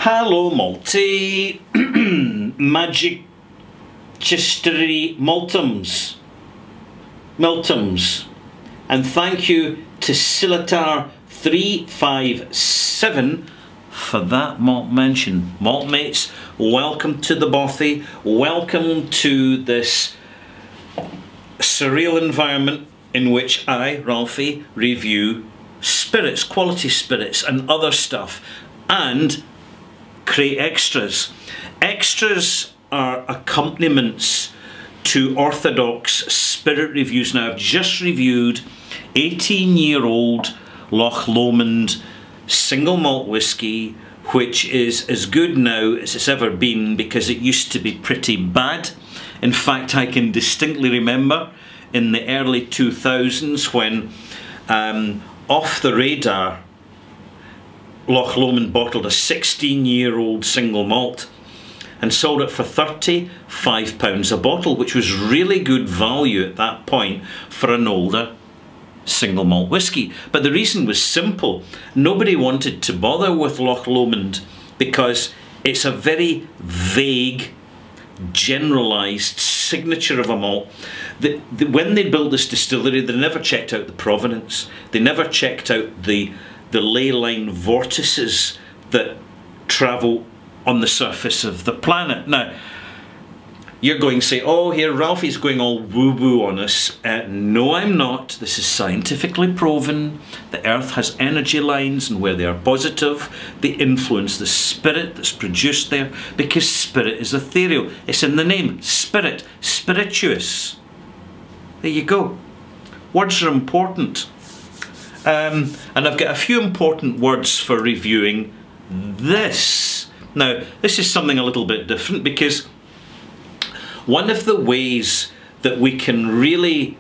Hello Multi Magic Chistery Multums, and thank you to Silatar 357 for that malt mention. Malt mates, welcome to the Bothie, welcome to this surreal environment in which I, Ralfy, review spirits, quality spirits and other stuff, and create extras. Extras are accompaniments to orthodox spirit reviews. Now I've just reviewed 18-year-old Loch Lomond single malt whisky, which is as good now as it's ever been because it used to be pretty bad. In fact, I can distinctly remember in the early 2000s when off the radar Loch Lomond bottled a 16-year-old single malt and sold it for £35 a bottle, which was really good value at that point for an older single malt whisky. But the reason was simple. Nobody wanted to bother with Loch Lomond because it's a very vague, generalised signature of a malt. When they built this distillery, they never checked out the provenance. They never checked out the ley line vortices that travel on the surface of the planet. Now, you're going to say, oh, here Ralphie's going all woo-woo on us. No, I'm not. This is scientifically proven. The earth has energy lines, and where they are positive, they influence the spirit that's produced there, because spirit is ethereal. It's in the name, spirit, spirituous. There you go. Words are important. And I've got a few important words for reviewing this. Now, this is something a little bit different because one of the ways that we can really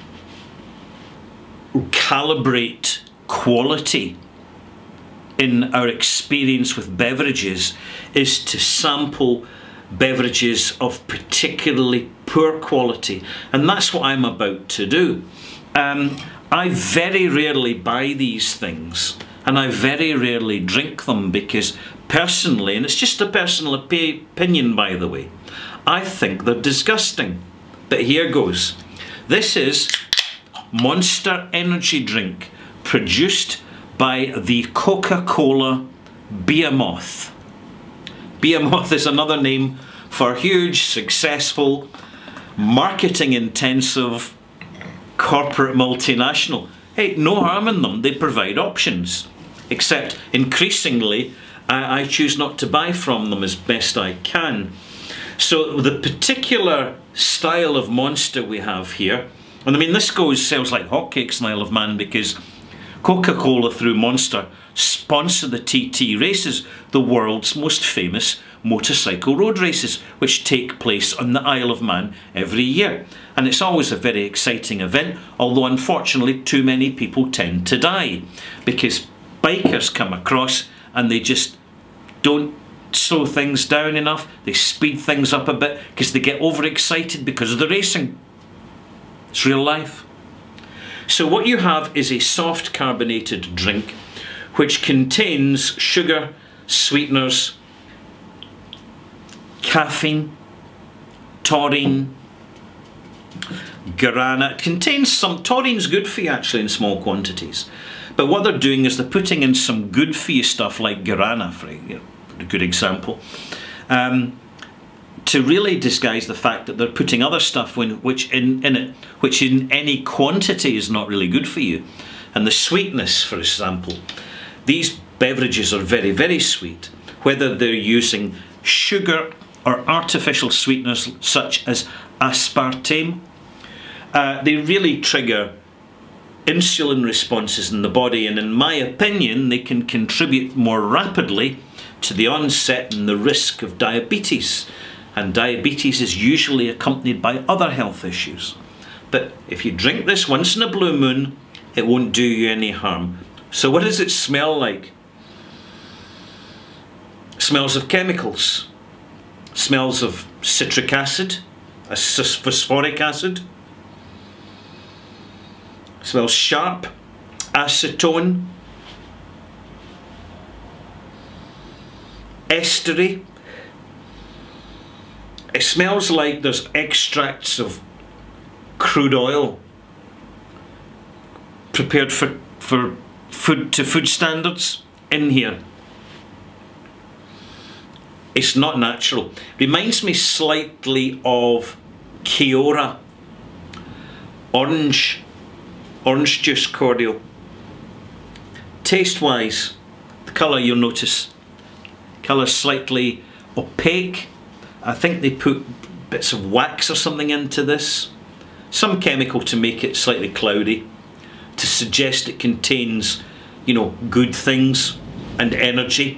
calibrate quality in our experience with beverages is to sample beverages of particularly poor quality, and that's what I'm about to do. I very rarely buy these things, and I very rarely drink them because personally, and it's just a personal opinion by the way, I think they're disgusting. But here goes. This is Monster Energy Drink produced by the Coca-Cola Behemoth. Behemoth is another name for huge, successful, marketing intensive corporate multinational. Hey, no harm in them, they provide options. Except increasingly I choose not to buy from them as best I can. So the particular style of Monster we have here, and I mean this sells like hotcakes in the Isle of Man because Coca-Cola through Monster sponsor the TT races, the world's most famous motorcycle road races, which take place on the Isle of Man every year. And it's always a very exciting event, although unfortunately too many people tend to die because bikers come across and they just don't slow things down enough. They speed things up a bit because they get overexcited because of the racing. It's real life. So what you have is a soft carbonated drink which contains sugar, sweeteners, caffeine, taurine, guarana. It contains some, taurine's good for you actually in small quantities. But what they're doing is they're putting in some good for you stuff like guarana, for a good example, to really disguise the fact that they're putting other stuff which in any quantity is not really good for you. And the sweetness, for example, these beverages are very, very sweet, whether they're using sugar or artificial sweeteners such as aspartame. They really trigger insulin responses in the body, and in my opinion they can contribute more rapidly to the onset and the risk of diabetes, and diabetes is usually accompanied by other health issues. But if you drink this once in a blue moon, it won't do you any harm. So what does it smell like? It smells of chemicals. It smells of citric acid, phosphoric acid. It smells sharp, acetone, estery. It smells like there's extracts of crude oil prepared for food to food standards in here. It's not natural. Reminds me slightly of Kiora orange juice cordial. Taste wise, the colour, you'll notice, colour slightly opaque. I think they put bits of wax or something into this, some chemical to make it slightly cloudy, to suggest it contains, you know, good things and energy.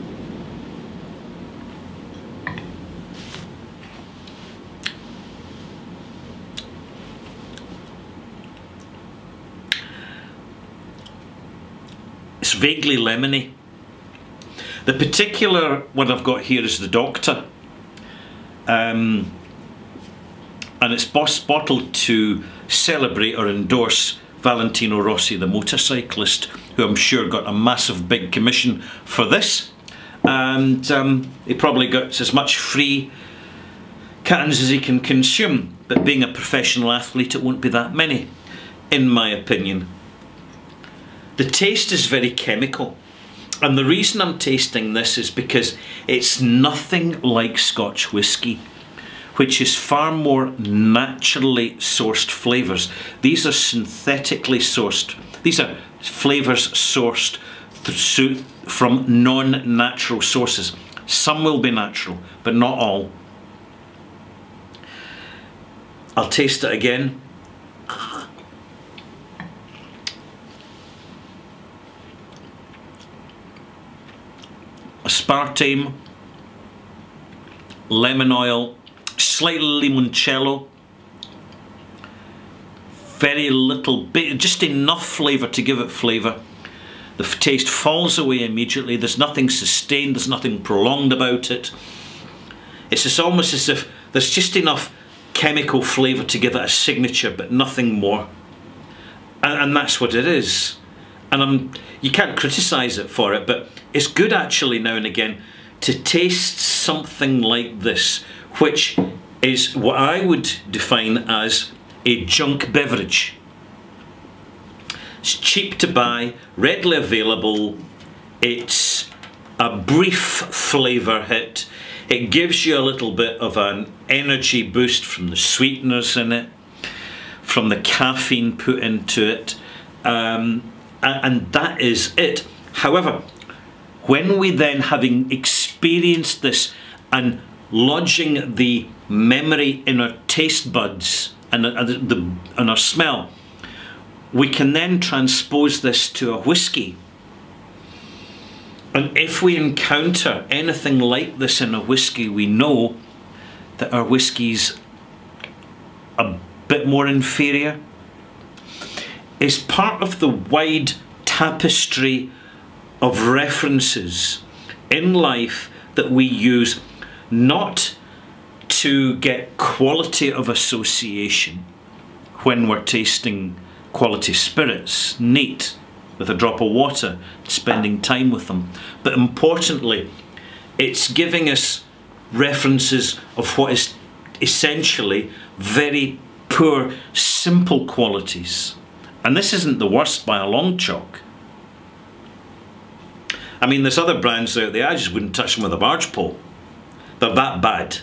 It's vaguely lemony. The particular one I've got here is the Doctor, and it's bottled to celebrate or endorse Valentino Rossi, the motorcyclist, who I'm sure got a massive big commission for this, and he probably got as much free cans as he can consume, but being a professional athlete it won't be that many, in my opinion. The taste is very chemical, and the reason I'm tasting this is because it's nothing like Scotch whisky, which is far more naturally sourced flavours. These are synthetically sourced. These are flavours sourced from non-natural sources. Some will be natural, but not all. I'll taste it again. Aspartame, lemon oil, slightly limoncello, very little bit, just enough flavour to give it flavour. The taste falls away immediately. There's nothing sustained, there's nothing prolonged about it. It's just almost as if there's just enough chemical flavour to give it a signature, but nothing more. And that's what it is. And you can't criticise it for it, but it's good actually now and again to taste something like this, which is what I would define as a junk beverage. It's cheap to buy, readily available, it's a brief flavour hit, it gives you a little bit of an energy boost from the sweeteners in it, from the caffeine put into it, and that is it. However, when we then, having experienced this and lodging the memory in our taste buds and our smell, we can then transpose this to a whisky. And if we encounter anything like this in a whisky, we know that our whisky's a bit more inferior. It's part of the wide tapestry of references in life that we use not to get quality of association when we're tasting quality spirits, neat, with a drop of water, spending time with them, but importantly, it's giving us references of what is essentially very poor, simple qualities. And this isn't the worst by a long chalk. I mean, there's other brands out there, I just wouldn't touch them with a barge pole. They're that bad.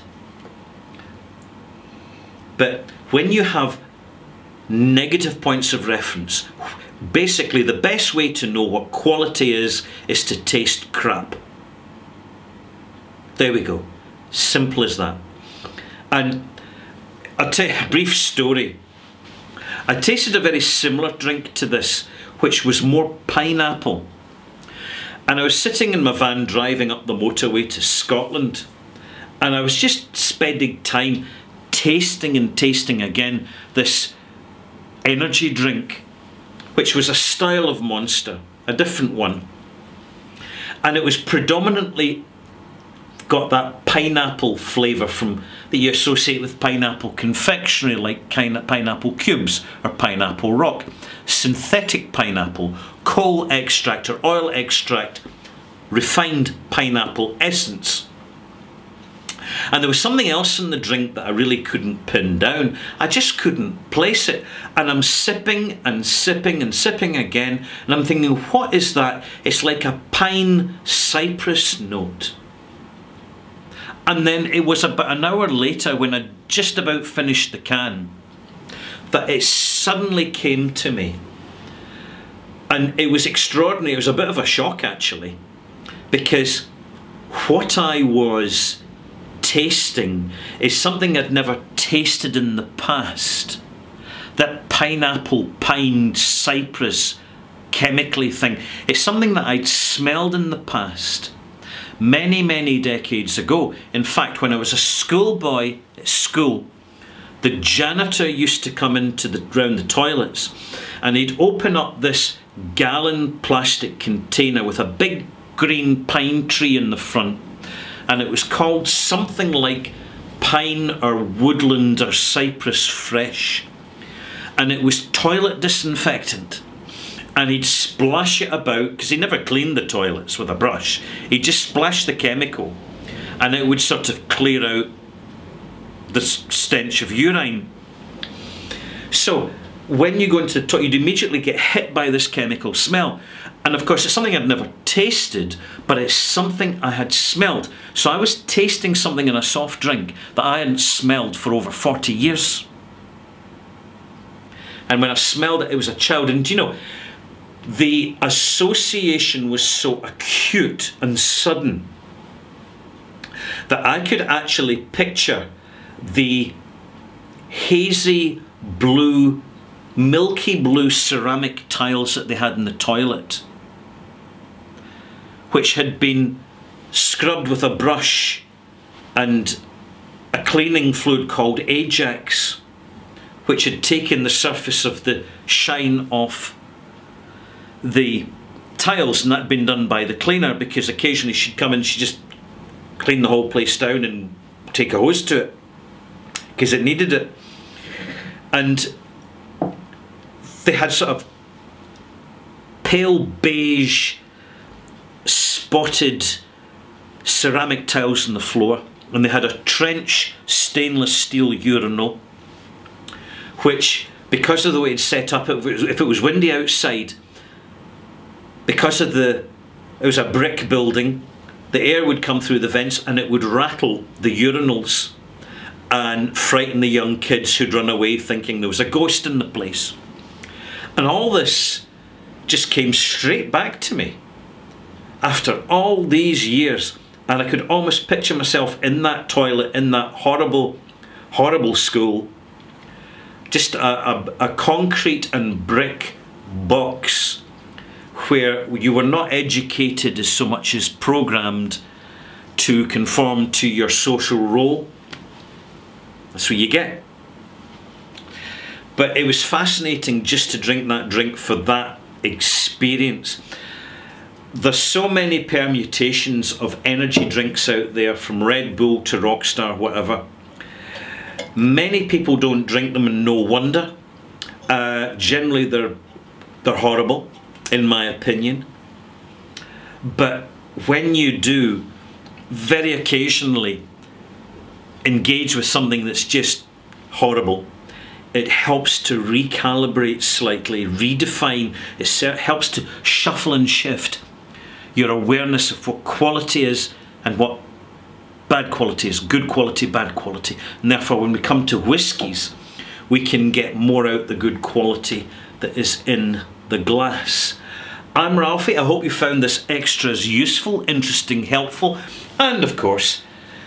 But when you have negative points of reference, basically the best way to know what quality is to taste crap. There we go. Simple as that. And I'll tell you a brief story. I tasted a very similar drink to this, which was more pineapple. And I was sitting in my van driving up the motorway to Scotland, and I was just spending time tasting and tasting again this energy drink, which was a style of Monster, a different one. And it was predominantly got that pineapple flavour from that you associate with pineapple confectionery, like pineapple cubes or pineapple rock. Synthetic pineapple, coal extract or oil extract, refined pineapple essence. And there was something else in the drink that I really couldn't pin down. I just couldn't place it. And I'm sipping and sipping and sipping again. And I'm thinking, what is that? It's like a pine cypress note. And then it was about an hour later, when I just about finished the can, that it suddenly came to me. And it was extraordinary. It was a bit of a shock, actually, because what I was tasting is something I'd never tasted in the past. That pineapple, pine, cypress, chemically thing. It's something that I'd smelled in the past many, many decades ago. In fact, when I was a schoolboy at school, the janitor used to come into round the toilets, and he'd open up this gallon plastic container with a big green pine tree in the front, and it was called something like Pine or Woodland or Cypress Fresh, and it was toilet disinfectant. And he'd splash it about, because he never cleaned the toilets with a brush. He'd just splash the chemical, and it would sort of clear out the stench of urine. So when you go into the toilet, you'd immediately get hit by this chemical smell. And of course, it's something I'd never tasted, but it's something I had smelled. So I was tasting something in a soft drink that I hadn't smelled for over 40 years. And when I smelled it, it was a child. And you know, the association was so acute and sudden that I could actually picture the hazy blue, milky blue ceramic tiles that they had in the toilet, which had been scrubbed with a brush and a cleaning fluid called Ajax, which had taken the surface of the shine off the tiles, and that had been done by the cleaner, because occasionally she'd come in, she'd just clean the whole place down and take a hose to it because it needed it. And they had sort of pale beige spotted ceramic tiles on the floor, and they had a trench stainless steel urinal, which, because of the way it's set up, if it was windy outside, because of it was a brick building, the air would come through the vents and it would rattle the urinals and frighten the young kids who'd run away thinking there was a ghost in the place. And all this just came straight back to me after all these years, and I could almost picture myself in that toilet, in that horrible, horrible school, just a concrete and brick box where you were not educated as so much as programmed to conform to your social role. That's what you get. But it was fascinating just to drink that drink for that experience. There's so many permutations of energy drinks out there, from Red Bull to Rockstar, whatever. Many people don't drink them, and no wonder. Generally they're horrible, in my opinion. But when you do very occasionally engage with something that's just horrible, it helps to recalibrate slightly, redefine. It helps to shuffle and shift your awareness of what quality is and what bad quality is, good quality, bad quality. And therefore, when we come to whiskies, we can get more out the good quality that is in the glass. I'm Ralphie. I hope you found this extras useful, interesting, helpful, and of course,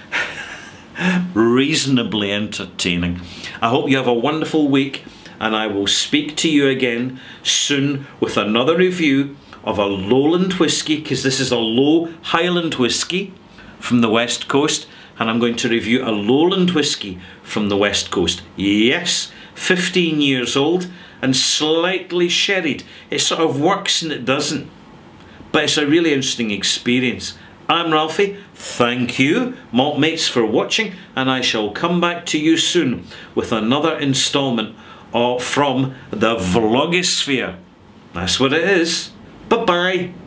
reasonably entertaining. I hope you have a wonderful week, and I will speak to you again soon with another review of a lowland whiskey, because this is a low Highland whiskey from the West Coast, and I'm going to review a lowland whiskey from the West Coast. Yes, 15 years old and slightly sherried. It sort of works and it doesn't, but it's a really interesting experience. I'm Ralphie. Thank you, malt mates, for watching, and I shall come back to you soon with another installment from the vlogosphere. That's what it is. Bye-bye.